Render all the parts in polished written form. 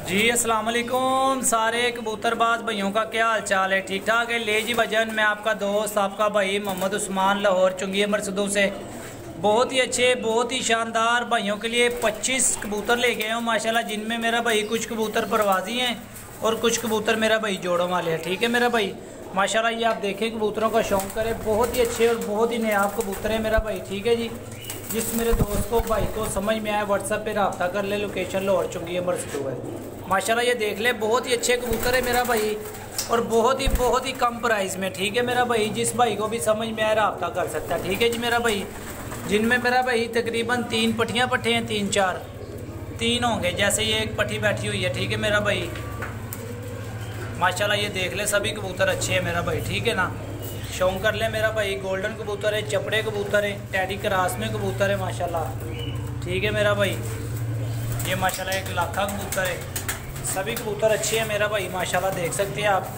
जी अस्सलाम वालेकुम सारे कबूतरबाज भाइयों का क्या हाल चाल है। ठीक ठाक है। ले जी भजन, मैं आपका दोस्त आपका भाई मोहम्मद उस्मान लाहौर चुंगी मरसदों से बहुत ही अच्छे बहुत ही शानदार भाइयों के लिए 25 कबूतर लेके आए हूँ माशाल्लाह, जिनमें मेरा भाई कुछ कबूतर परवाजी हैं और कुछ कबूतर मेरा भाई जोड़ों वाले हैं। ठीक है मेरा भाई, माशाल्लाह ये आप देखें कबूतरों का शौक़ करें, बहुत ही अच्छे और बहुत ही नायाब कबूतर है मेरा भाई। ठीक है जी, जिस मेरे दोस्त को भाई को समझ में आए व्हाट्सएप पे रब्ता कर ले, लोकेशन लाहौर चुंगी मरसदों है। माशाल्लाह ये देख ले, बहुत ही अच्छे कबूतर है मेरा भाई और बहुत ही कम प्राइस में। ठीक है मेरा भाई, जिस भाई को भी समझ में आए रब्ता कर सकता है। ठीक है जी मेरा भाई, जिनमें मेरा भाई तकरीबन 3 पट्टियाँ पट्टे हैं, 3 होंगे, जैसे ये एक पट्टी बैठी हुई है। ठीक है मेरा भाई, माशाल्लाह ये देख ले, सभी कबूतर अच्छे हैं मेरा भाई। ठीक है ना, शौक़ कर ले मेरा भाई। गोल्डन कबूतर है, चपड़े कबूतर है, टैडी क्रास में कबूतर है माशाल्लाह। ठीक है मेरा भाई, ये माशाल्लाह एक लाखा कबूतर है, सभी कबूतर अच्छे हैं मेरा भाई माशाल्लाह, देख सकते हैं आप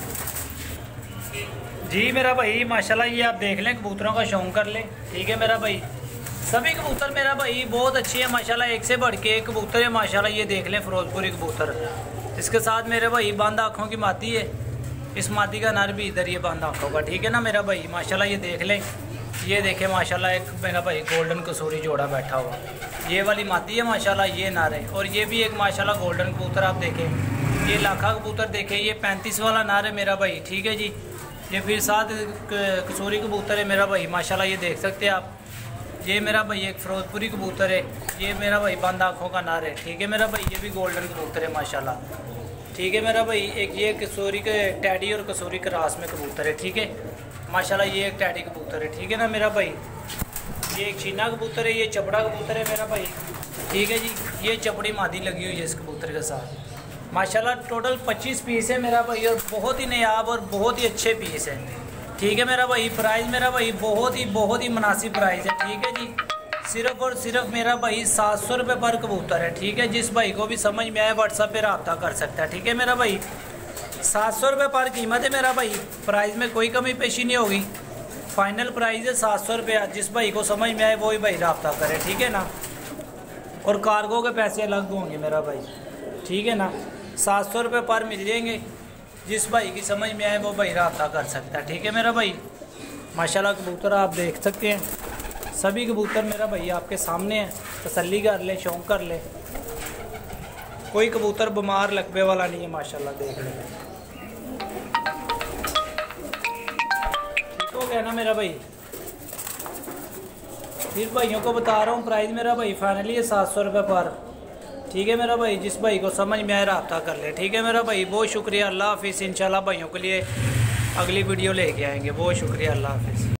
जी मेरा भाई। माशाल्लाह ये आप देख लें, कबूतरों का शौक़ कर लें। ठीक है मेरा भाई, सभी कबूतर मेरा भाई बहुत अच्छे हैं माशाल्लाह, एक से बढ़ के एक कबूतर है माशाल्लाह। ये देख लें फिरोजपुरी कबूतर, इसके साथ मेरे भाई बंद आँखों की मादी है, इस मादी का नर भी इधर ये बंद आँखों का। ठीक है ना मेरा भाई, माशाल्लाह ये देख लें, ये देखें माशाल्लाह एक मेरा भाई गोल्डन कसूरी जोड़ा बैठा हुआ, ये वाली मादी है माशाल्लाह, ये नर है। और ये भी एक माशाल्लाह गोल्डन कबूतर आप देखें, ये लाखा कबूतर देखें, ये 35 वाला नर है मेरा भाई। ठीक है जी, ये फिर साथ कसूरी कबूतर है मेरा भाई माशाल्लाह, ये देख सकते हैं आप। ये मेरा भाई एक फिरोजपुरी कबूतर है, ये मेरा भाई बंद आँखों का नर है। ठीक है मेरा भाई, ये भी गोल्डन कबूतर है माशाल्लाह। ठीक है मेरा भाई, एक ये कसूरी के टैडी और कसूरी क्रास में कबूतर है। ठीक है माशाल्लाह, ये एक टैडी कबूतर है। ठीक है ना मेरा भाई, ये एक चीना कबूतर है, ये चपड़ा कबूतर है मेरा भाई। ठीक है जी, ये चपड़ी मादी लगी हुई है इस कबूतर के साथ माशाल्लाह। टोटल 25 पीस है मेरा भाई और बहुत ही नायाब और बहुत ही अच्छे पीस है। ठीक है मेरा भाई, प्राइस मेरा भाई बहुत ही मुनासिब प्राइस है। ठीक है जी, सिर्फ और सिर्फ मेरा भाई 700 रुपये पर कबूतर है। ठीक है, जिस भाई को भी समझ में आए व्हाट्सएप पे रब्ता कर सकता है। ठीक है मेरा भाई, 700 रुपये पर कीमत है मेरा भाई, प्राइस में कोई कमी पेशी नहीं होगी, फाइनल प्राइस है 700 रुपये। जिस भाई को समझ में आए वही भाई रब्ता करे। ठीक है ना, और कार्गो के पैसे अलग होंगे मेरा भाई। ठीक है ना, 700 रुपये पर मिल जाएंगे, जिस भाई की समझ में आए वो भाई रब्ता कर सकता है। ठीक है मेरा भाई, माशाल्लाह कबूतर आप देख सकते हैं, सभी कबूतर मेरा भाई आपके सामने हैं, तसल्ली कर ले, शौक़ कर ले, कोई कबूतर बीमार लकबे वाला नहीं है माशाल्लाह, देख ले। ठीक हो गया ना मेरा भाई, फिर भाइयों को बता रहा हूँ प्राइस मेरा भाई फाइनली है 700 रुपये पर। ठीक है मेरा भाई, जिस भाई को समझ में आए रब्ता कर ले। ठीक है मेरा भाई, बहुत शुक्रिया, अल्लाह हाफिज़। इंशाल्लाह भाइयों के लिए अगली वीडियो लेके आएंगे, बहुत शुक्रिया, अल्लाह हाफिज़।